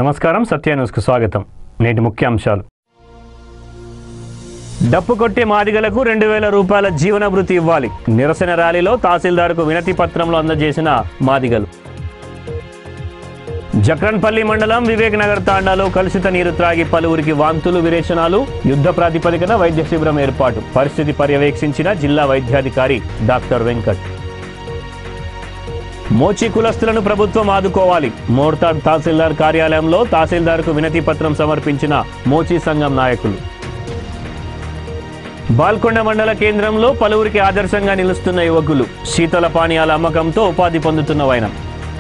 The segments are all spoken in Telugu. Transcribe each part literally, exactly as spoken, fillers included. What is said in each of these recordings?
నమస్కారం, సత్య న్యూస్కు స్వాగతం. నేటి ముఖ్యాంశాలు. డప్పు కొట్టే మాదిగలకు రెండు వేల రూపాయల జీవన భృతి ఇవ్వాలి. నిరసన ర్యాలీలో తహసీల్దార్కు వినతి పత్రంలో అందజేసిన మాదిగలు. జక్రన్పల్లి మండలం వివేక్ నగర్ తాండాలో కలుషిత నీరు త్రాగి పలువురికి వాంతులు విరేచనాలు. యుద్ధ ప్రాతిపదికన వైద్య శిబిరం ఏర్పాటు. పరిస్థితి పర్యవేక్షించిన జిల్లా వైద్యాధికారి డాక్టర్ వెంకట్. మోచి కులస్తులను ప్రభుత్వం ఆదుకోవాలి. మోర్తాడ్ తహసీల్దార్ కార్యాలయంలో తహసీల్దార్కు వినతి పత్రం సమర్పించిన మోచి సంఘం నాయకులు. బాల్కొండ మండల కేంద్రంలో పలువురికి ఆదర్శంగా నిలుస్తున్న యువకులు. శీతల పానీయాల అమ్మకంతో ఉపాధి పొందుతున్న వైనం.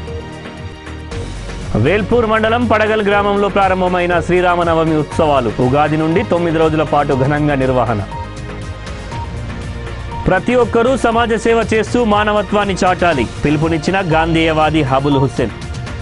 వేల్పూర్ మండలం పడగల్ గ్రామంలో ప్రారంభమైన శ్రీరామనవమి ఉత్సవాలు. ఉగాది నుండి తొమ్మిది రోజుల పాటు ఘనంగా నిర్వహణ. ప్రతి ఒక్కరూ సమాజ సేవ చేస్తూ మానవత్వాన్ని చాటాలి. పిలుపునిచ్చిన గాంధేయవాది హబుల్ హుస్సేన్.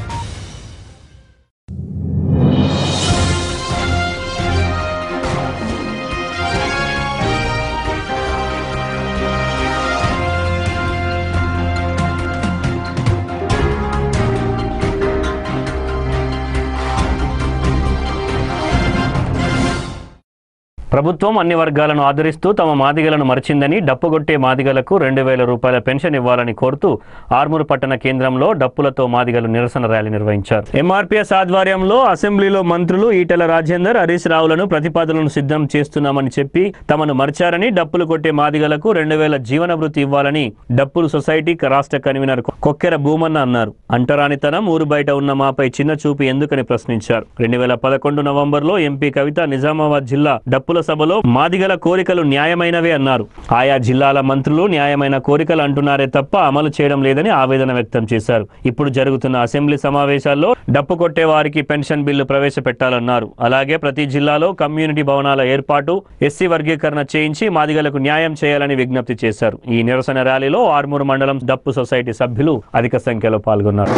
ప్రభుత్వం అన్ని వర్గాలను ఆదరిస్తూ తమ మాదిగలను మరిచిందని డప్పుగొట్టే మాదిగలకు రెండు వేల రూపాయల పెన్షన్ ఇవ్వాలని కోరుతూ ఆర్మూరు పట్టణ కేంద్రంలో డప్పులతో మాదిగలు నిరసన ర్యాలీ నిర్వహించారు. ఎంఆర్పీఎస్ ఆధ్వర్యంలో అసెంబ్లీలో మంత్రులు ఈటెల రాజేందర్, హరీష్ రావులను ప్రతిపాదనలను సిద్ధం చేస్తున్నామని చెప్పి తమను మరిచారని, డప్పులు కొట్టే మాదిగలకు రెండు వేల జీవన భృతి ఇవ్వాలని డప్పులు సొసైటీ రాష్ట్ర కన్వీనర్ కొక్కెర భూమన్న అన్నారు. అంటరానితనం, ఊరు బయట ఉన్న మాపై చిన్న చూపు ఎందుకని ప్రశ్నించారు. రెండు వేల పదకొండు నవంబర్లో ఎంపీ కవిత నిజామాబాద్ జిల్లా డప్పుల సభలో మాదిగల కోరికలు న్యాయమైనవే అన్నారు. ఆయా జిల్లాల మంత్రులు న్యాయమైన కోరికలు అంటున్నారే తప్ప అమలు చేయడం లేదని ఆవేదన వ్యక్తం చేశారు. ఇప్పుడు జరుగుతున్న అసెంబ్లీ సమావేశాల్లో డప్పు కొట్టే వారికి పెన్షన్ బిల్లు ప్రవేశపెట్టాలన్నారు. అలాగే ప్రతి జిల్లాలో కమ్యూనిటీ భవనాల ఏర్పాటు, ఎస్సీ వర్గీకరణ చేయించి మాదిగలకు న్యాయం చేయాలని విజ్ఞప్తి చేశారు. ఈ నిరసన ర్యాలీలో ఆర్మూరు మండలం డప్పు సొసైటీ సభ్యులు అధిక సంఖ్యలో పాల్గొన్నారు.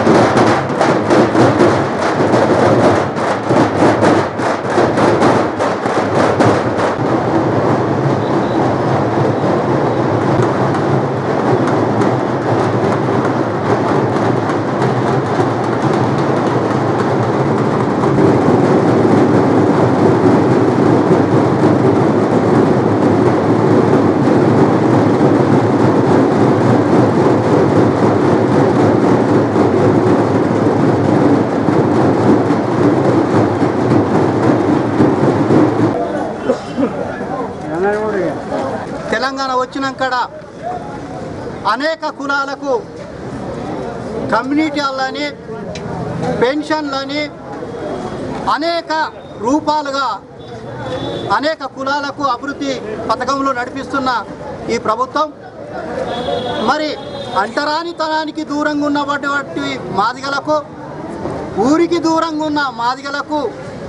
తెలంగాణ వచ్చినాక అనేక కులాలకు కమ్యూనిటీలని, పెన్షన్లని అనేక రూపాలుగా అనేక కులాలకు అభివృద్ధి పథకంలో నడిపిస్తున్న ఈ ప్రభుత్వం మరి అంటరానితనానికి దూరంగా ఉన్నటువంటి మాదిగలకు, ఊరికి దూరంగా ఉన్న మాదిగలకు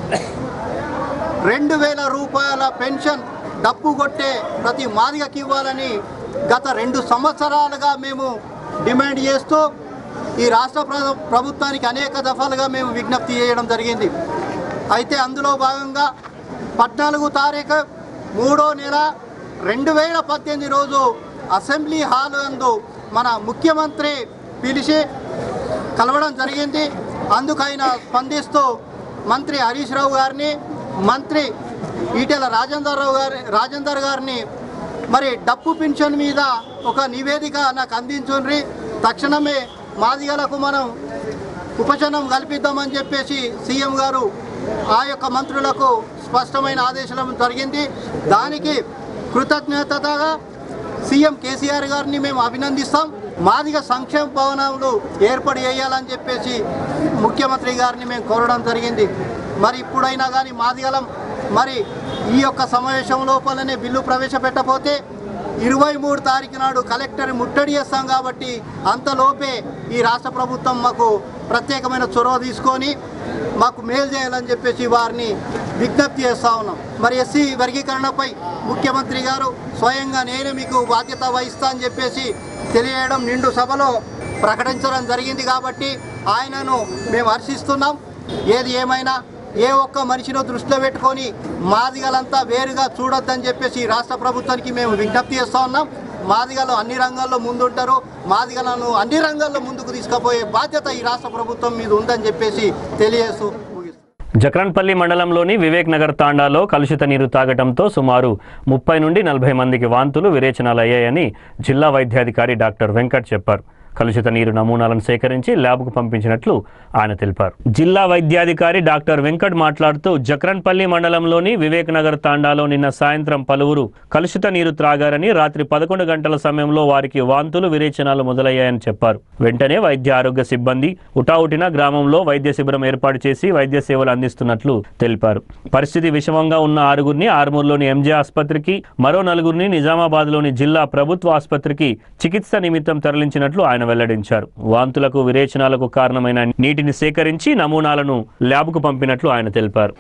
రెండు వేల రూపాయల పెన్షన్ డప్పు కొట్టే ప్రతి మాదిగకి ఇవ్వాలని గత రెండు సంవత్సరాలుగా మేము డిమాండ్ చేస్తూ ఈ రాష్ట్ర ప్రభుత్వానికి అనేక దఫాలుగా మేము విజ్ఞప్తి చేయడం జరిగింది. అయితే అందులో భాగంగా పద్నాలుగు తారీఖు మూడో నెల రెండు వేల పద్దెనిమిది రోజు అసెంబ్లీ హాల్ నందు మన ముఖ్యమంత్రి పిలిచి కలవడం జరిగింది. అందుకైనా స్పందిస్తూ మంత్రి హరీష్ రావు గారిని, మంత్రి ఈటెల రాజేందర్ రావు గారి రాజేందర్ గారిని మరి డప్పు పెన్షన్ మీద ఒక నివేదిక నాకు అందించుండ్రి, తక్షణమే మాదిగలకు మనం ఉపశమనం కల్పిద్దామని చెప్పేసి సీఎం గారు ఆ యొక్క మంత్రులకు స్పష్టమైన ఆదేశం జరిగింది. దానికి కృతజ్ఞతగా సీఎం కేసీఆర్ గారిని మేము అభినందిస్తాం. మాదిగ సంక్షేమ భవనాలు ఏర్పాటు చేయాలని చెప్పేసి ముఖ్యమంత్రి గారిని మేము కోరడం జరిగింది. మరి ఇప్పుడైనా కానీ మాదిగలం మరి ఈ యొక్క సమావేశం లోపలనే బిల్లు ప్రవేశపెట్టకపోతే ఇరవై మూడు తారీఖు నాడు కలెక్టర్ ముట్టడి చేస్తాం. కాబట్టి అంతలోపే ఈ రాష్ట్ర ప్రభుత్వం మాకు ప్రత్యేకమైన చొరవ తీసుకొని మాకు మేలు చేయాలని చెప్పేసి వారిని విజ్ఞప్తి చేస్తూ ఉన్నాం. మరి ఎస్సీ వర్గీకరణపై ముఖ్యమంత్రి గారు స్వయంగా నేనే మీకు బాధ్యత వహిస్తా అని చెప్పేసి తెలియడం నిండు సభలో ప్రకటించడం జరిగింది. కాబట్టి ఆయనను మేము హర్షిస్తున్నాం. ఏది ఏమైనా ఏ ఒక్క మనిషినో దృష్టిలో పెట్టుకొని మాదిగలంతా వేరుగా చూడొద్దని చెప్పేసి రాష్ట్ర ప్రభుత్వానికి మేము విజ్ఞప్తి చేస్తూ ఉన్నాం. మాదిగలు అన్ని రంగాల్లో ముందుంటారు. మాదిగలను అన్ని రంగాల్లో ముందుకు తీసుకుపోయే బాధ్యత ఈ రాష్ట్ర ప్రభుత్వం మీద ఉందని చెప్పేసి తెలియజేస్తూ జక్రన్పల్లి మండలంలోని వివేక్ నగర్ తాండాలో కలుషిత నీరు తాగటంతో సుమారు ముప్పై నుండి నలభై మందికి వాంతులు విరేచనాలు అయ్యాయని జిల్లా వైద్యాధికారి డాక్టర్ వెంకట్ చెప్పారు. కలుషిత నీరు నమూనాలను సేకరించి ల్యాబ్కు పంపించినట్లు ఆయన తెలిపారు. జిల్లా వైద్యాధికారి డాక్టర్ వెంకట్ మాట్లాడుతూ జక్రన్పల్లి మండలంలోని వివేక్ నగర్ తాండాలో నిన్న సాయంత్రం పలువురు కలుషిత నీరు త్రాగారని, రాత్రి పదకొండు గంటల సమయంలో వారికి వాంతులు విరేచనాలు మొదలయ్యాయని చెప్పారు. వెంటనే వైద్య ఆరోగ్య సిబ్బంది ఉటావుటిన గ్రామంలో వైద్య శిబిరం ఏర్పాటు చేసి వైద్య సేవలు అందిస్తున్నట్లు తెలిపారు. పరిస్థితి విషమంగా ఉన్న ఆరుగురిని ఆర్మూర్లోని ఎంజే ఆసుపత్రికి, మరో నలుగురిని నిజామాబాద్లోని జిల్లా ప్రభుత్వ ఆసుపత్రికి చికిత్స నిమిత్తం తరలించినట్లు ఆయన వెల్లడించారు. వాంతులకు విరేచనాలకు కారణమైన నీటిని సేకరించి నమూనాలను ల్యాబ్కు పంపినట్లు ఆయన తెలిపారు.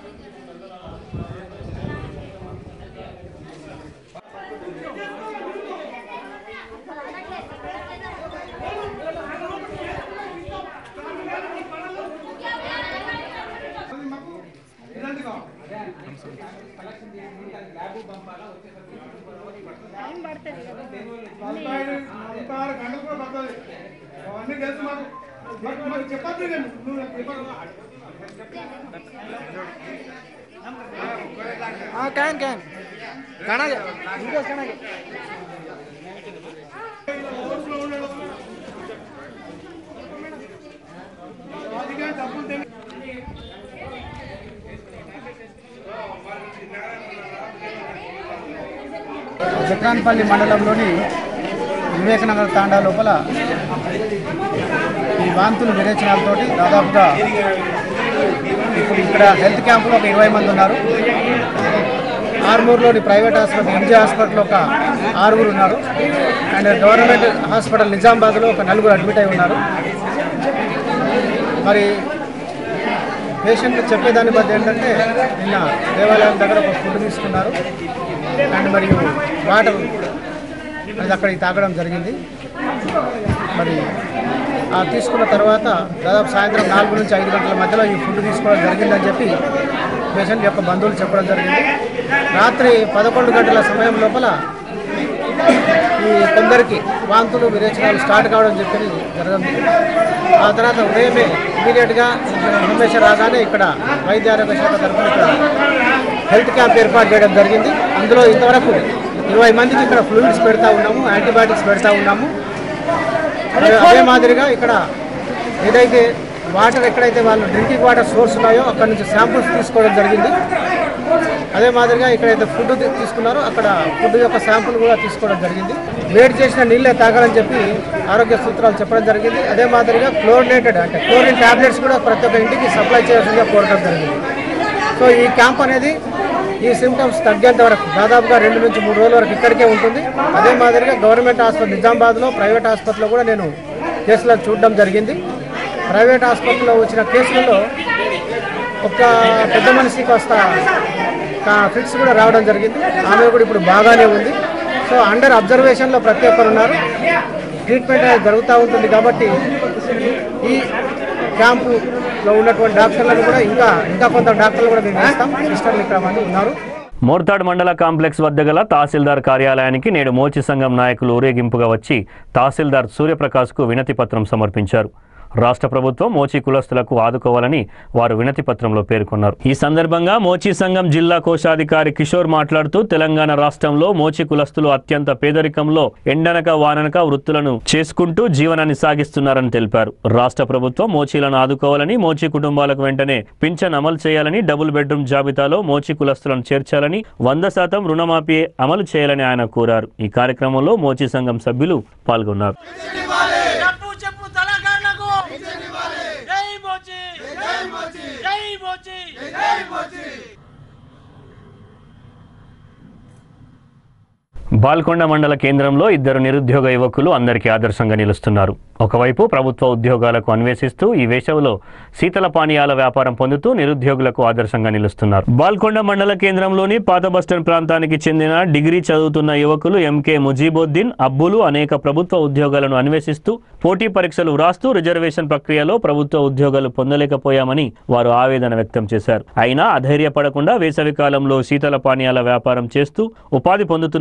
कैन कैन खाना वीडियो खाना జక్రాన్పల్లి మండలంలోని వివేకనగర్ తాండా లోపల ఈ వాంతులు విరేచనాలతోటి దాదాపుగా ఇప్పుడు ఇక్కడ హెల్త్ క్యాంపులో ఒక ఇరవై మంది ఉన్నారు. ఆర్మూర్లోని ప్రైవేట్ హాస్పిటల్ ఎంజే హాస్పిటల్లో ఒక ఆరుగురు ఉన్నారు. అండ్ గవర్నమెంట్ హాస్పిటల్ నిజామాబాద్లో ఒక నలుగురు అడ్మిట్ అయి ఉన్నారు. మరి పేషెంట్లు చెప్పేదాన్ని బట్టి ఏంటంటే నిన్న దేవాలయం దగ్గర ఒక ఫుడ్ తీసుకున్నారు అండ్ మరియు వాటర్ అది అక్కడికి తాగడం జరిగింది. మరి ఆ తీసుకున్న తర్వాత దాదాపు సాయంత్రం నాలుగు నుంచి ఐదు గంటల మధ్యలో ఈ ఫుడ్ తీసుకోవడం జరిగిందని చెప్పి పేషెంట్ యొక్క బంధువులు చెప్పడం జరిగింది. రాత్రి పదకొండు గంటల సమయం లోపల ఈ కొందరికి వాంతులు విరేచనాలు స్టార్ట్ కావడం చెప్పి జరగదు. ఆ తర్వాత ఉదయమే ఇమీడియట్గా ఇన్ఫర్మేషన్ రాగానే ఇక్కడ వైద్య ఆరోగ్య శాఖ తరఫున ఇక్కడ హెల్త్ క్యాంప్ ఏర్పాటు చేయడం జరిగింది. అందులో ఇంతవరకు ఇరవై మందికి ఇక్కడ ఫ్లూయిడ్స్ పెడతా ఉన్నాము, యాంటీబయాటిక్స్ పెడతా ఉన్నాము. అదే మాదిరిగా ఇక్కడ ఏదైతే వాటర్ ఎక్కడైతే వాళ్ళు డ్రింకింగ్ వాటర్ సోర్స్ ఉన్నాయో అక్కడ నుంచి శాంపుల్స్ తీసుకోవడం జరిగింది. అదే మాదిరిగా ఇక్కడైతే ఫుడ్ తీసుకున్నారో అక్కడ ఫుడ్ యొక్క శాంపుల్ కూడా తీసుకోవడం జరిగింది. వేడి చేసిన నీళ్ళే తాగాలని చెప్పి ఆరోగ్య సూత్రాలు చెప్పడం జరిగింది. అదే మాదిరిగా క్లోరినేటెడ్ అంటే క్లోరిన్ ట్యాబ్లెట్స్ కూడా ప్రతి ఒక్క ఇంటికి సప్లై చేయాల్సిందిగా కోరడం జరిగింది. సో ఈ క్యాంప్ అనేది ఈ సిమ్టమ్స్ తగ్గేంత వరకు దాదాపుగా రెండు నుంచి మూడు రోజుల వరకు ఇక్కడికే ఉంటుంది. అదే మాదిరిగా గవర్నమెంట్ హాస్పిటల్ నిజామాబాద్లో ప్రైవేట్ హాస్పిటల్లో కూడా నేను కేసులను చూడడం జరిగింది. ప్రైవేట్ హాస్పిటల్లో వచ్చిన కేసులలో ఒక పెద్ద మనిషికి వస్తా ఫిట్స్ కూడా రావడం జరిగింది. ఆమె కూడా ఇప్పుడు బాగానే ఉంది. సో అండర్ అబ్జర్వేషన్లో ప్రతి ఒక్కరు ఉన్నారు. ట్రీట్మెంట్ అనేది జరుగుతూ ఉంటుంది. కాబట్టి ఈ క్యాంపులో ఉన్నటువంటి డాక్టర్లను కూడా ఇంకా ఇంకా కొంత డాక్టర్లు కూడా మేము వేస్తాం. సిస్టర్లు ఇక్కడ మంది ఉన్నారు. మోర్తాడ్ మండల కాంప్లెక్స్ వద్ద గల తహసీల్దార్ కార్యాలయానికి నేడు మోచి సంఘం నాయకులు ఊరేగింపుగా వచ్చి తహసీల్దార్ సూర్యప్రకాశ్కు వినతి పత్రం సమర్పించారు. రాష్ట్ర ప్రభుత్వం మోచి కులస్తులకు ఆదుకోవాలని వారు వినతి పత్రంలో పేర్కొన్నారు. ఈ సందర్భంగా మోచి సంఘం జిల్లా కోశాధికారి కిషోర్ మాట్లాడుతూ తెలంగాణ రాష్ట్రంలో మోచి కులస్తులు అత్యంత పేదరికంలో ఎండనక వాననక వృత్తులను చేసుకుంటూ జీవనాన్ని సాగిస్తున్నారని తెలిపారు. రాష్ట్ర ప్రభుత్వం మోచీలను ఆదుకోవాలని, మోచి కుటుంబాలకు వెంటనే పింఛన్ అమలు చేయాలని, డబుల్ బెడ్రూమ్ జాబితాలో మోచి కులస్తులను చేర్చాలని, వంద శాతం రుణమాఫీ అమలు చేయాలని ఆయన కోరారు. ఈ కార్యక్రమంలో మోచి సంఘం సభ్యులు పాల్గొన్నారు. బాల్కొండ మండల కేంద్రంలో ఇద్దరు నిరుద్యోగ యువకులు అందరికీ ఆదర్శంగా నిలుస్తున్నారు. ఒకవైపు ప్రభుత్వ ఉద్యోగాలకు అన్వేషిస్తూ ఈ వేసవిలో శీతల పానీయాల వ్యాపారం పొందుతూ నిరుద్యోగులకు ఆదర్శంగా నిలుస్తున్నారు. బాల్కొండ మండల కేంద్రంలోని పాత బస్టాండ్ ప్రాంతానికి చెందిన డిగ్రీ చదువుతున్న యువకులు ఎంకే ముజీబుద్దీన్, అబ్బులు అనేక ప్రభుత్వ ఉద్యోగాలను అన్వేషిస్తూ పోటీ పరీక్షలు వ్రాస్తూ రిజర్వేషన్ ప్రక్రియలో ప్రభుత్వ ఉద్యోగాలు పొందలేకపోయామని వారు ఆవేదన వ్యక్తం చేశారు. అయినా అధైర్యపడకుండా వేసవి కాలంలో శీతల పానీయాల వ్యాపారం చేస్తూ ఉపాధి పొందుతున్నట్లు వారు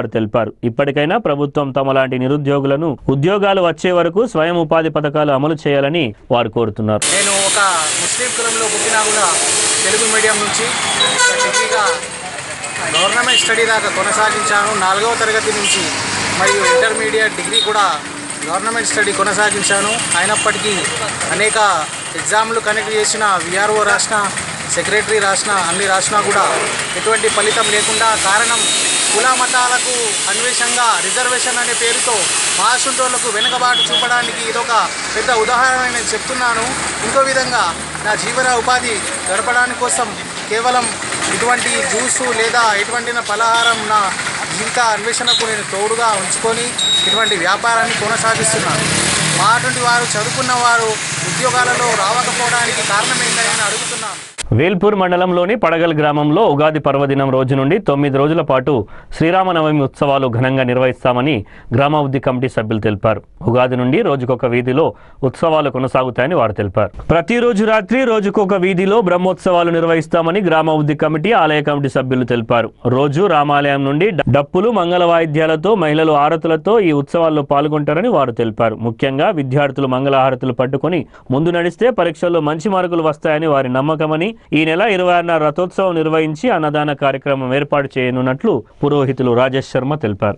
వారు తెలిపారు. ఇప్పటికైనా ప్రభుత్వం తమలాంటి నిరుద్యోగులను ఉద్యోగాలు వచ్చే వరకు స్వయం ఉపాధి పథకాలు అమలు చేయాలని వారు కోరుతున్నారు. నేను ఒక ముస్లిం కులంలో పుట్టినా కూడా తెలుగు మీడియం నుంచి డిగ్రీగా గవర్నమెంట్ స్టడీ దాకా కొనసాగించాను. నాలుగవ తరగతి నుంచి మరియు ఇంటర్మీడియట్ డిగ్రీ కూడా గవర్నమెంట్ స్టడీ కొనసాగించాను. అయినప్పటికీ అనేక ఎగ్జామ్లు కనెక్ట్ చేసిన, విఆర్ఓ రాసిన, సెక్రటరీ రాసిన, అన్ని రాసినా కూడా ఎటువంటి ఫలితం లేకుండా కారణం కుల మతాలకు అన్వేషంగా రిజర్వేషన్ అనే పేరుతో మహాశుంఠులకు వెనుకబాటు చూపడానికి ఇదొక పెద్ద ఉదాహరణ నేను చెప్తున్నాను. ఇంకో విధంగా నా జీవన ఉపాధి గడపడానికి కోసం కేవలం ఇటువంటి జ్యూసు లేదా ఎటువంటి పలహారం నా జీవిత అన్వేషణకు నేను తోడుగా ఉంచుకొని ఇటువంటి వ్యాపారాన్ని కొనసాగిస్తున్నాను. మా అటువంటి వారు చదువుకున్న వారు ఉద్యోగాలలో రావకపోవడానికి కారణం ఏంటని నేను అడుగుతున్నాను. వేల్పూర్ మండలంలోని పడగల్ గ్రామంలో ఉగాది పర్వదినం రోజు నుండి తొమ్మిది రోజుల పాటు శ్రీరామనవమి ఉత్సవాలు ఘనంగా నిర్వహిస్తామని గ్రామాభివృద్ధి కమిటీ సభ్యులు తెలిపారు. ఉగాది నుండి రోజుకొక వీధిలో ఉత్సవాలు కొనసాగుతాయని వారు తెలిపారు. ప్రతిరోజు రాత్రి రోజుకొక వీధిలో బ్రహ్మోత్సవాలు నిర్వహిస్తామని గ్రామాభివృద్ధి కమిటీ ఆలయ కమిటీ సభ్యులు తెలిపారు. రోజు రామాలయం నుండి డప్పులు, మంగళ వాయిద్యాలతో మహిళలు ఆరతులతో ఈ ఉత్సవాల్లో పాల్గొంటారని వారు తెలిపారు. ముఖ్యంగా విద్యార్థులు మంగళహారతులు పట్టుకుని ముందు నడిస్తే పరీక్షల్లో మంచి మార్కులు వస్తాయని వారి నమ్మకమని ఈ నెల ఇరవై ఆరున రథోత్సవం నిర్వహించి అన్నదాన కార్యక్రమం ఏర్పాటు చేయనున్నట్లు పురోహితులు రాజేష్ శర్మ తెలిపారు.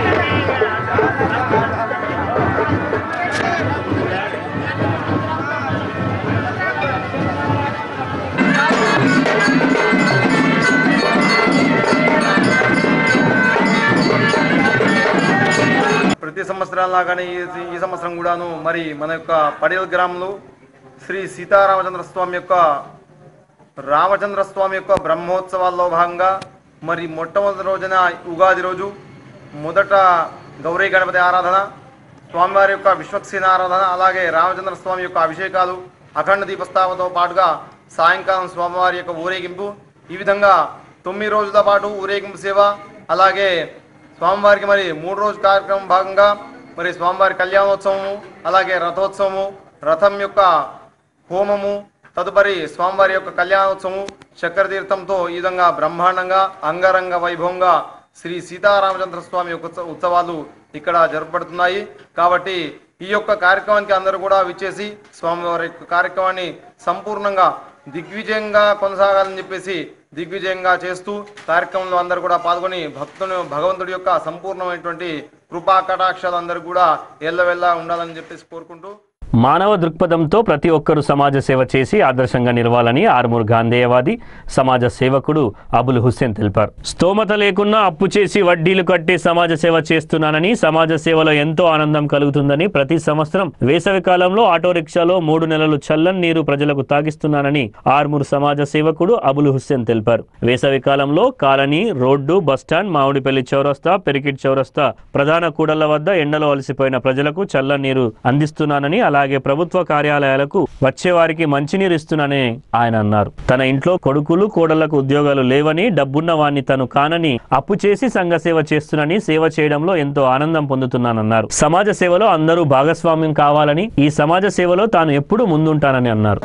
ప్రతి సంవత్సరాలాగానే ఈ సంవత్సరం కూడాను మరి మన యొక్క పడేల్ గ్రామంలో శ్రీ సీతారామచంద్ర స్వామి యొక్క రామచంద్ర స్వామి యొక్క బ్రహ్మోత్సవాల్లో భాగంగా మరి మొట్టమొదటి రోజున ఉగాది రోజు మొదట గౌరీ గణపతి ఆరాధన, స్వామివారి యొక్క విశ్వక్సేన ఆరాధన, అలాగే రామచంద్ర స్వామి యొక్క అభిషేకాలు, అఖండ దీపస్థాపనతో పాటుగా సాయంకాలం స్వామివారి యొక్క ఊరేగింపు, ఈ విధంగా తొమ్మిది రోజుల పాటు ఊరేగింపు సేవ, అలాగే స్వామివారికి మరి మూడు రోజు కార్యక్రమం భాగంగా మరి స్వామివారి కళ్యాణోత్సవము, అలాగే రథోత్సవము, రథం యొక్క హోమము, తదుపరి స్వామివారి యొక్క కళ్యాణోత్సవం చక్ర తీర్థంతో ఈ విధంగా బ్రహ్మాండంగా అంగరంగ వైభవంగా శ్రీ సీతారామచంద్ర స్వామి యొక్క ఉత్సవాలు ఇక్కడ జరపబడుతున్నాయి. కాబట్టి ఈ యొక్క కార్యక్రమానికి అందరూ కూడా విచ్చేసి స్వామివారి యొక్క కార్యక్రమాన్ని సంపూర్ణంగా దిగ్విజయంగా కొనసాగాలని చెప్పేసి దిగ్విజయంగా చేస్తూ కార్యక్రమంలో అందరూ కూడా పాల్గొని భక్తుని భగవంతుడి యొక్క సంపూర్ణమైనటువంటి కృపా కటాక్షాలు అందరూ కూడా ఎల్లవెల్లా ఉండాలని చెప్పేసి కోరుకుంటూ మానవ దృక్పథంతో ప్రతి ఒక్కరూ సమాజ సేవ చేసి ఆదర్శంగా నిలవాలని ఆర్మూర్ గాంధేయవాది సమాజ సేవకుడు అబుల్ హుస్సేన్ తెలిపారు. స్తోమత లేకున్నా అప్పు చేసి వడ్డీలు కట్టి సమాజ సేవ చేస్తున్నానని, సమాజ సేవలో ఎంతో ఆనందం కలుగుతుందని, ప్రతి సంవత్సరం వేసవి కాలంలో ఆటో రిక్షాలో మూడు నెలలు చల్లని నీరు ప్రజలకు తాగిస్తున్నానని ఆర్మూర్ సమాజ సేవకుడు అబుల్ హుస్సేన్ తెలిపారు. వేసవి కాలంలో కాలనీ, రోడ్డు, బస్టాండ్, మామిడిపల్లి చౌరస్తా, పెరికిట్ చౌరస్తా ప్రధాన కూడళ్ల వద్ద ఎండలో అలసిపోయిన ప్రజలకు చల్లని నీరు అందిస్తున్నానని, అలాగే ప్రభుత్వ కార్యాలయాలకు వచ్చేవారికి మంచినీరు ఇస్తున్నానని ఆయన అన్నారు. తన ఇంట్లో కొడుకులు, కోడళ్లకు ఉద్యోగాలు లేవని, డబ్బున్న వాణ్ణి తను కానని, అప్పు చేసి సంఘ సేవ చేస్తున్నానని, సేవ చేయడంలో ఎంతో ఆనందం పొందుతున్నానన్నారు. సమాజ సేవలో అందరూ భాగస్వామ్యం కావాలని, ఈ సమాజ సేవలో తాను ఎప్పుడూ ముందుంటానని అన్నారు.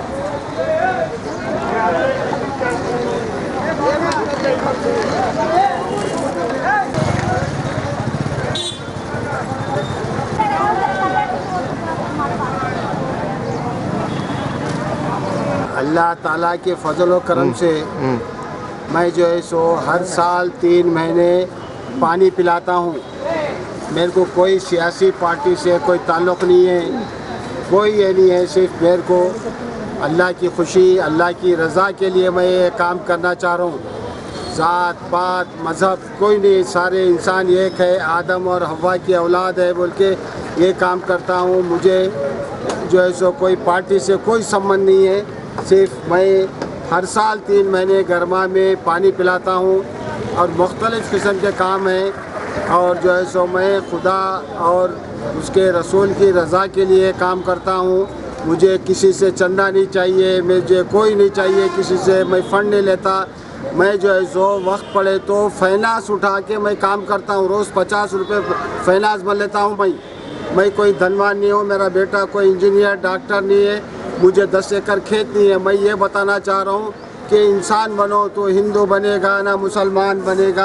अल्लाह ताला के फजल व करम से मैं जो है सो हर साल तीन महीने पानी पिलाता हूँ। मेरे को कोई सियासी पार्टी से कोई ताल्लुक़ नहीं है, कोई ये नहीं है, सिर्फ मेरे को अल्लाह की खुशी, अल्लाह की रज़ा के लिए मैं ये काम करना चाह रहा हूँ। ज़ात पात मज़हब कोई नहीं, सारे इंसान एक है, आदम और हवा की औलाद है बोल के ये काम करता हूँ। मुझे जो है सो कोई पार्टी से कोई संबंध नहीं है, सिर्फ मैं हर साल तीन महीने गर्मा में पानी पिलाता हूँ और मुख्तलिफ़ किस्म के काम हैं। और जो है सो मैं खुदा और उसके रसूल की रज़ा के लिए काम करता हूँ। मुझे किसी से चंदा नहीं चाहिए, मुझे कोई नहीं चाहिए किसी से, मैं फ़ंड नहीं लेता। मैं जो है सो वक्त पड़े तो फाइनेंस उठा के मैं काम करता हूँ। रोज़ पचास रुपये फाइनेंस भर लेता हूँ। मैं मैं कोई धनवान नहीं हूँ, मेरा बेटा कोई इंजीनियर डॉक्टर नहीं है, मुझे दस एकड़ खेत नहीं है। मैं ये बताना चाह रहा हूँ कि इंसान बनो तो हिंदू बनेगा ना मुसलमान बनेगा,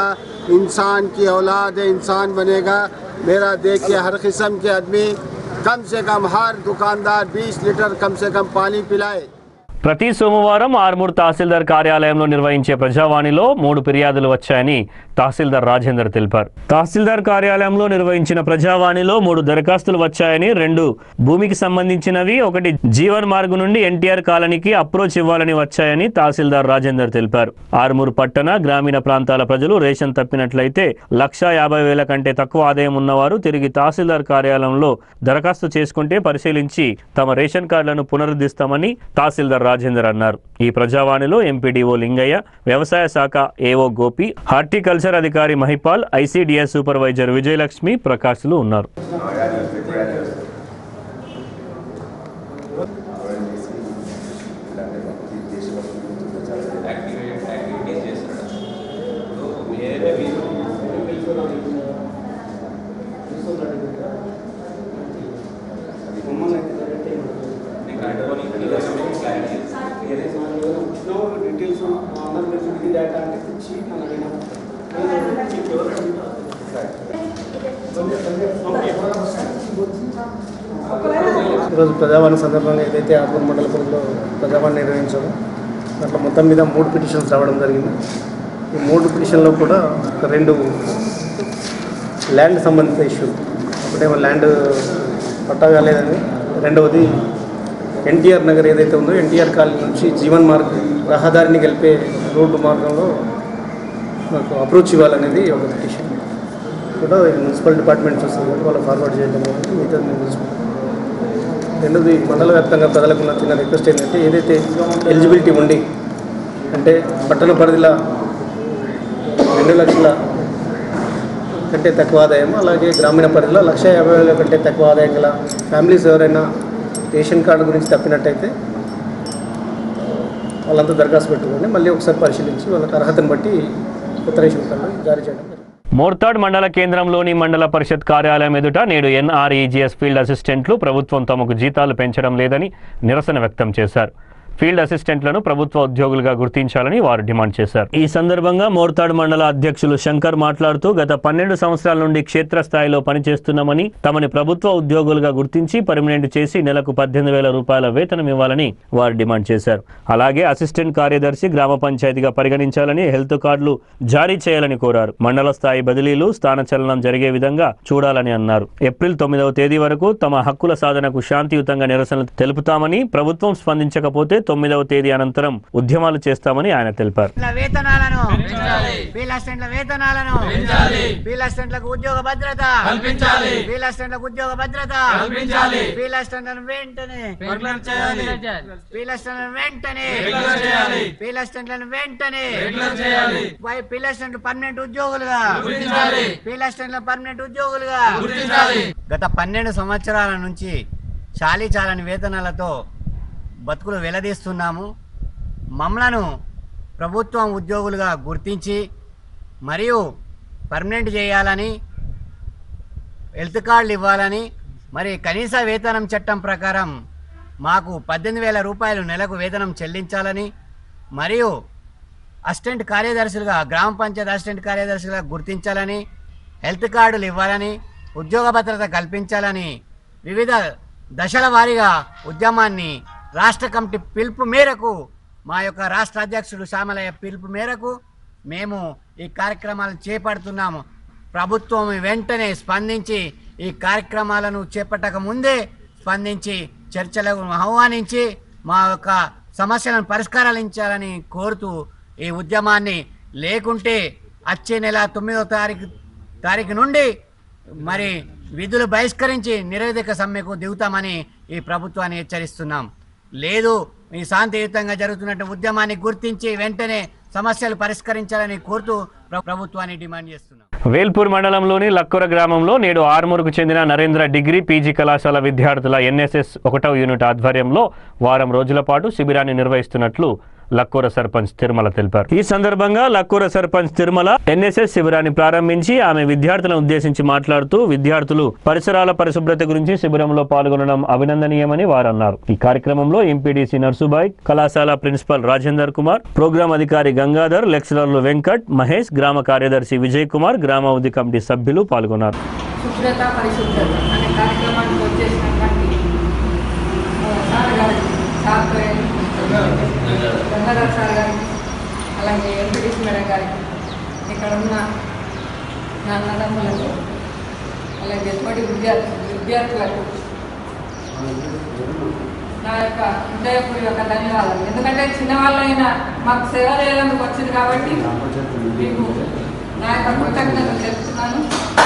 इंसान की औलाद है, इंसान बनेगा। मेरा देख के हर किस्म के आदमी कम से कम हर दुकानदार बीस लीटर कम से कम पानी पिलाए। ప్రతి సోమవారం ఆర్మూర్ తహసీల్దార్ కార్యాలయంలో నిర్వహించే ప్రజావాణిలో మూడు ఫిర్యాదులు వచ్చాయని తహసీల్దార్ రాజేందర్ తెలిపారు. తహసీల్దార్ కార్యాలయంలో నిర్వహించిన ప్రజావాణిలో మూడు దరఖాస్తులు వచ్చాయని, రెండు భూమికి సంబంధించినవి, ఒకటి జీవన్ మార్గ్ నుండి ఎన్టీఆర్ కాలనీకి అప్రోచ్ ఇవ్వాలని వచ్చాయని తహసీల్దార్ రాజేందర్ తెలిపారు. ఆర్మూర్ పట్టణ గ్రామీణ ప్రాంతాల ప్రజలు రేషన్ తప్పినట్లయితే లక్షా యాభై వేల కంటే తక్కువ ఆదాయం ఉన్నవారు తిరిగి తహసీల్దార్ కార్యాలయంలో దరఖాస్తు చేసుకుంటే పరిశీలించి తమ రేషన్ కార్డులను పునరుద్ధరిస్తామని తహసీల్దార్ రాజేందర్ అన్నారు. ఈ ప్రజావాణిలో ఎంపీడీఓ లింగయ్య, వ్యవసాయ శాఖ ఏఓ గోపి, హార్టికల్చర్ అధికారి మహిపాల్, ఐసీడీఎస్ సూపర్వైజర్ విజయలక్ష్మి, ప్రకాశ్లు ఉన్నారు. ఈరోజు ప్రజావాణి సందర్భంగా ఏదైతే ఆర్మూర్ మండల పరిధిలో ప్రజావాణి నిర్వహించామో దాంట్లో మొత్తం మీద మూడు పిటిషన్స్ రావడం జరిగింది. ఈ మూడు పిటిషన్లో కూడా ఒక రెండు ల్యాండ్ సంబంధిత ఇష్యూ, ఒకటేమో ల్యాండ్ పట్టా కాలేదని, రెండవది ఎన్టీఆర్ నగర్ ఏదైతే ఉందో ఎన్టీఆర్ కాలనీ నుంచి జీవన్ మార్గ్ రహదారిని గెలిపే రోడ్డు మార్గంలో మాకు అప్రోచ్ ఇవ్వాలనేది ఒక పిటిషన్ కూడా మున్సిపల్ డిపార్ట్మెంట్ చూస్తుంది కాబట్టి వాళ్ళు ఫార్వర్డ్ చేయడం అనేది మిగతా నేను చూసుకుంటాను. రెండోది మండల వ్యాప్తంగా ప్రజలకు ఉన్న చిన్న రిక్వెస్ట్ ఏంటంటే ఏదైతే ఎలిజిబిలిటీ ఉండి అంటే పట్టణ పరిధిలో రెండు లక్షల కంటే తక్కువ ఆదాయం, అలాగే గ్రామీణ పరిధిలో లక్ష యాభై వేల కంటే తక్కువ ఆదాయం గల ఫ్యామిలీస్ ఎవరైనా రేషన్ కార్డు గురించి తప్పినట్టయితే వాళ్ళంతా దరఖాస్తు పెట్టుకొని మళ్ళీ ఒకసారి పరిశీలించి వాళ్ళకి అర్హతను బట్టి కొత్త రేషన్ కార్డు జారీ చేయడం. మోర్తాడ్ మండల కేంద్రంలోని మండల పరిషత్ కార్యాలయం ఎదుట నేడు ఎన్ఆర్ఈజీఎస్ ఫీల్డ్ అసిస్టెంట్లు ప్రభుత్వం తమకు జీతాలు పెంచడం లేదని నిరసన వ్యక్తం చేశారు. ఫీల్డ్ అసిస్టెంట్లను ప్రభుత్వ ఉద్యోగులుగా గుర్తించాలని వారు డిమాండ్ చేశారు. ఈ సందర్భంగా మోర్తాడ్ మండల అధ్యక్షులు శంకర్ మాట్లాడుతూ గత పన్నెండు సంవత్సరాల నుండి క్షేత్రస్థాయిలో పనిచేస్తున్నామని, తమని ప్రభుత్వ ఉద్యోగులుగా గుర్తించి పర్మనెంట్ చేసి నెలకు పద్దెనిమిది వేల రూపాయల వేతనం ఇవ్వాలని వారు డిమాండ్ చేశారు. అలాగే అసిస్టెంట్ కార్యదర్శి గ్రామ పంచాయతీగా పరిగణించాలని, హెల్త్ కార్డులు జారీ చేయాలని కోరారు. మండల స్థాయి బదిలీలు స్థానచలనం జరిగే విధంగా చూడాలని అన్నారు. ఏప్రిల్ తొమ్మిదవ తేదీ వరకు తమ హక్కుల సాధనకు శాంతియుతంగా నిరసనలు తెలుపుతామని, ప్రభుత్వం స్పందించకపోతే తొమ్మిదవ తేదీ అనంతరం ఉద్యమాలు చేస్తామని ఆయన తెలిపారు. వేతనాలను ఫీల్డ్ అసిస్టెంట్ల వేతనాలను ఫీల్డ్ అసిస్టెంట్లకు ఉద్యోగ భద్రత కల్పించాలి. ఫీల్డ్ అసిస్టెంట్లకు ఉద్యోగ భద్రత కల్పించాలి. ఫీల్డ్ అసిస్టెంట్లను వెంటనే రెగ్యులర్ చేయాలి. ఫీల్డ్ అసిస్టెంట్లను వెంటనే రెగ్యులర్ చేయాలి. ఫీల్డ్ అసిస్టెంట్లను వెంటనే రెగ్యులర్ చేయాలి. ఫీల్డ్ అసిస్టెంట్లు పర్మనెంట్ ఉద్యోగులుగా గుర్తించాలి. ఫీల్డ్ అసిస్టెంట్ల పర్మనెంట్ ఉద్యోగులుగా గుర్తించాలి. గత పన్నెండు సంవత్సరాల నుంచి చాలీ చాలని వేతనాలతో బతుకులు వెలదీస్తున్నాము. మమ్మలను ప్రభుత్వం ఉద్యోగులుగా గుర్తించి మరియు పర్మనెంట్ చేయాలని, హెల్త్ కార్డులు ఇవ్వాలని, మరి కనీస వేతనం చట్టం ప్రకారం మాకు పద్దెనిమిది వేల రూపాయలు నెలకు వేతనం చెల్లించాలని, మరియు అసిస్టెంట్ కార్యదర్శులుగా గ్రామ పంచాయతీ అసిస్టెంట్ కార్యదర్శులుగా గుర్తించాలని, హెల్త్ కార్డులు ఇవ్వాలని, ఉద్యోగ భద్రత కల్పించాలని వివిధ దశల వారీగా ఉద్యమాన్ని రాష్ట్ర కమిటీ పిలుపు మేరకు, మా యొక్క రాష్ట్ర అధ్యక్షుడు శ్యామలయ్య పిలుపు మేరకు మేము ఈ కార్యక్రమాలను చేపడుతున్నాము. ప్రభుత్వం వెంటనే స్పందించి ఈ కార్యక్రమాలను చేపట్టక ముందే స్పందించి చర్చలకు ఆహ్వానించి మా యొక్క సమస్యలను పరిష్కరించాలని కోరుతూ ఈ ఉద్యమాన్ని, లేకుంటే వచ్చే నెల తొమ్మిదో తారీఖు తారీఖు నుండి మరి విధులు బహిష్కరించి నిరోధక సమ్మెకు దిగుతామని ఈ ప్రభుత్వాన్ని హెచ్చరిస్తున్నాం. లేదు, ఈ శాంతియుతంగా జరుగుతున్న ఉద్యమాన్ని గుర్తించి వెంటనే సమస్యలు పరిష్కరించాలని కోరుతూ ప్రభుత్వాన్ని డిమాండ్ చేస్తున్నాం. వేల్పూర్ మండలంలోని లక్కుర గ్రామంలో నేడు ఆర్మూర్కు చెందిన నరేంద్ర డిగ్రీ పీజీ కళాశాల విద్యార్థుల ఎన్ఎస్ఎస్ ఒకటవ యూనిట్ ఆధ్వర్యంలో వారం రోజుల పాటు శిబిరాన్ని నిర్వహిస్తున్నట్లు లక్కూర సర్పంచ్ తిరుమల తెలిపారు. ఈ సందర్భంగా లక్కూర సర్పంచ్ తిరుమల ఎన్ఎస్ఎస్ శిబిరాన్ని ప్రారంభించి ఆమె విద్యార్థులను ఉద్దేశించి మాట్లాడుతూ విద్యార్థులు పరిసరాల పరిశుభ్రత గురించి శిబిరంలో పాల్గొనడం అభినందనీయమని వారు అన్నారు. ఈ కార్యక్రమంలో ఎంపీడీసీ నర్సుబాయ్, కళాశాల ప్రిన్సిపల్ రాజేందర్ కుమార్, ప్రోగ్రాం అధికారి గంగాధర్, లెక్చరర్లు వెంకట్, మహేష్, గ్రామ కార్యదర్శి విజయ్ కుమార్, గ్రామాభివృద్ధి కమిటీ సభ్యులు పాల్గొన్నారు. శుభ్రత పరిశుభ్రత అనే కార్యక్రమానికి వచ్చేసినటువంటి సార్ గారు, సార్ గంగాధర్ సార్ గారికి, అలాగే ఎంపీడీసీ మేడం గారికి, ఇక్కడ ఉన్న నా అన్నదమ్ములకు, అలాగే తోటి విద్యార్థి విద్యార్థులకు నా యొక్క హృదయపూర్వక ధన్యవాదాలు. ఎందుకంటే చిన్నవాళ్ళైనా మాకు సేవ చేయడానికి వచ్చింది కాబట్టి మీకు నా యొక్క కృతజ్ఞతలు చెప్తున్నాను.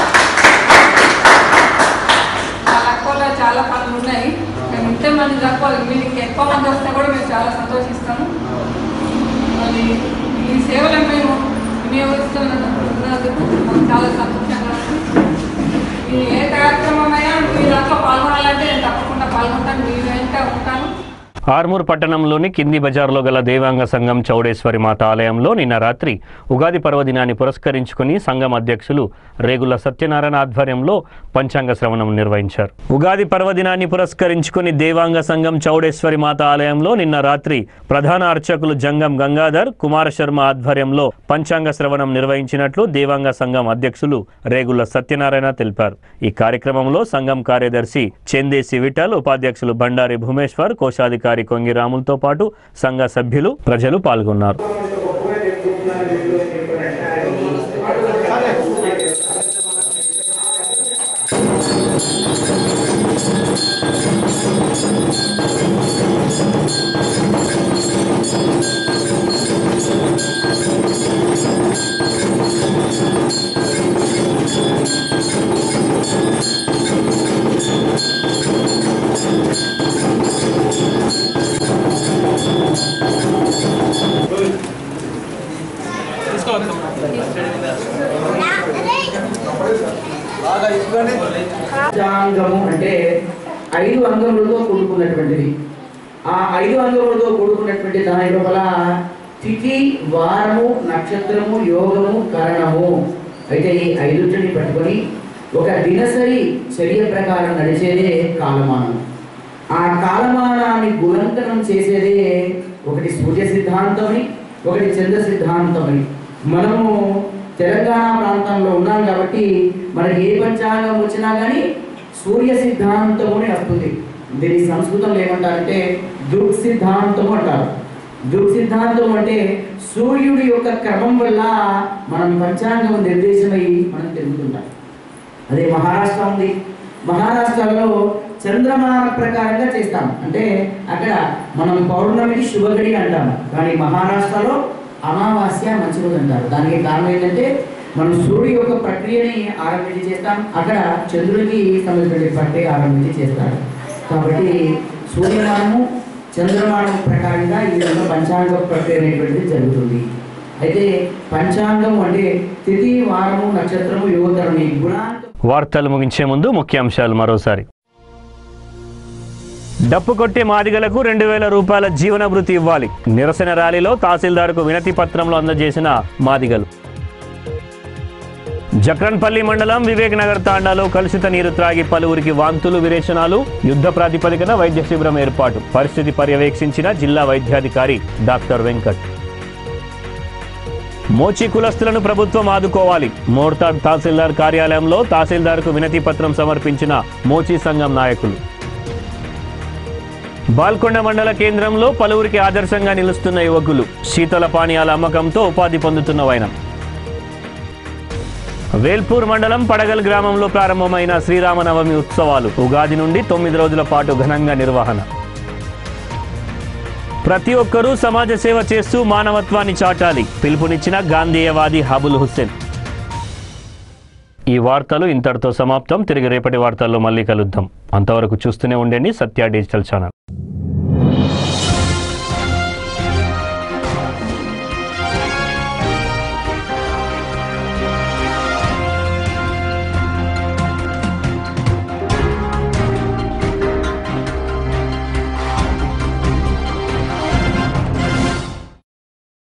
మా లక్కలో చాలా పనులు ఉన్నాయి, మేము ఇంతే మంది తక్కువ, మీరు ఇంకా ఎక్కువ మంది వస్తే కూడా మేము చాలా సంతోషిస్తాము. మళ్ళీ ఈ సేవలను మేము వినియోగిస్తున్నందుకు మాకు చాలా సంతోషంగా ఉంది. ఈ ఏ కార్యక్రమం అయినా మీ దాంట్లో పాల్గొనాలంటే నేను తప్పకుండా పాల్గొంటాను, మీ వెంట ఉంటాను. ఆర్మూర్ పట్టణంలోని కింది బజార్లో గల దేవాంగ సంఘం చౌడేశ్వరి మాత ఆలయంలో నిన్న రాత్రి ఉగాది పర్వదినాన్ని పురస్కరించుకుని సంఘం అధ్యక్షులు రేగుల సత్యనారాయణ ఆధ్వర్యంలో పంచాంగ శ్రవణం నిర్వహించారు. ఉగాది పర్వదినాన్ని పురస్కరించుకుని దేవాంగ సంఘం చౌడేశ్వరి మాత ఆలయంలో నిన్న రాత్రి ప్రధాన అర్చకులు జంగం గంగాధర్, కుమార శర్మ ఆధ్వర్యంలో పంచాంగ శ్రవణం నిర్వహించినట్లు దేవాంగ సంఘం అధ్యక్షులు రేగుల సత్యనారాయణ తెలిపారు. ఈ కార్యక్రమంలో సంఘం కార్యదర్శి చెందేసి విఠల్, ఉపాధ్యక్షులు బండారి భూమేశ్వర్, కోశాధికారి కొంగి రాములతో పాటు సంఘ సభ్యులు, ప్రజలు పాల్గొన్నారు. పంచాంగము అంటే ఐదు అంగములతో కూడుకున్నటువంటిది. ఆ ఐదు అంగములతో కూడుకున్నటువంటి దాని లోపల తిథి, వారము, నక్షత్రము, యోగము, కరణము. అయితే ఈ ఐదుటిని పట్టుకొని ఒక దినసరి చర్య ప్రకారం నడిచేదే కాలమానం. ఆ కాలమానాన్ని గుణంకనం చేసేదే ఒకటి సూర్య సిద్ధాంతమని, ఒకటి చంద్ర సిద్ధాంతమని. మనము తెలంగాణ ప్రాంతంలో ఉన్నాం కాబట్టి మనకి ఏ పంచాంగం వచ్చినా కానీ సూర్య సిద్ధాంతము అని వస్తుంది. దీని సంస్కృతంలో ఏమంటారంటే దృక్ సిద్ధాంతము అంటారు. దృక్ సిద్ధాంతం అంటే సూర్యుడి యొక్క క్రమం వల్ల మనం పంచాంగం నిర్దేశమై మనం తిరుగుతుంటాం. అదే మహారాష్ట్ర ఉంది. మహారాష్ట్రలో చంద్రమాన ప్రకారంగా చేస్తాం. అంటే అక్కడ మనం పౌర్ణమికి శుభగడి అంటాము, కానీ మహారాష్ట్రలో అమావాస్య మంచి రోజు అంటారు. దానికి కారణం ఏంటంటే మనం సూర్యుడి యొక్క ప్రక్రియని ఆరంభించి చేస్తాం, అక్కడ చంద్రుడికి సంబంధించిన ప్రక్రియ ఆరంభించి చేస్తారు. కాబట్టి సూర్యమానము, చంద్రమానం ప్రకారంగా ఈ విధంగా పంచాంగ ప్రక్రియ అనేటువంటిది జరుగుతుంది. అయితే పంచాంగం అంటే తిథి, వారము, నక్షత్రము, యోగకరణి గుణాంక. వార్తలు ముగించే ముందు ముఖ్యాంశాలు మరోసారి. డప్పు కొట్టే మాదిగలకు రెండు వేల రూపాయల జీవన భృతి ఇవ్వాలి. నిరసన ర్యాలీలో తహసీల్దార్కు వినతి పత్రంలో అందజేసిన మాదిగలు. జక్రన్పల్లి మండలం వివేక్ నగర్ తాండాలో కలుషిత నీరు త్రాగి పలువురికి వాంతులు, విరేచనాలు. యుద్ధ ప్రాతిపదికన వైద్య శిబిరం ఏర్పాటు. పరిస్థితి పర్యవేక్షించిన జిల్లా వైద్యాధికారి డాక్టర్ వెంకట్. మోచి కులస్తులను ప్రభుత్వం ఆదుకోవాలి. మోర్తాడ్ తహసీల్దార్ కార్యాలయంలో తహసీల్దార్కు వినతి పత్రం సమర్పించిన మోచి సంఘం నాయకులు. బాల్కొండ మండల కేంద్రంలో పలువురికి ఆదర్శంగా నిలుస్తున్న యువకులు. శీతల పానీయాల అమ్మకంతో ఉపాధి పొందుతున్న వైనం. వేల్పూర్ మండలం పడగల్ గ్రామంలో ప్రారంభమైన శ్రీరామనవమి ఉత్సవాలు. ఉగాది నుండి తొమ్మిది రోజుల పాటు ఘనంగా నిర్వహణ. ప్రతి ఒక్కరూ సమాజ సేవ చేస్తూ మానవత్వాన్ని చాటాలి. పిలుపునిచ్చిన గాంధేయవాది హబుల్ హుస్సేన్. ఈ వార్తలు ఇంతటితో సమాప్తం. తిరిగి రేపటి వార్తల్లో మళ్ళీ కలుద్దాం. అంతవరకు చూస్తూనే ఉండండి సత్య డిజిటల్ ఛానల్.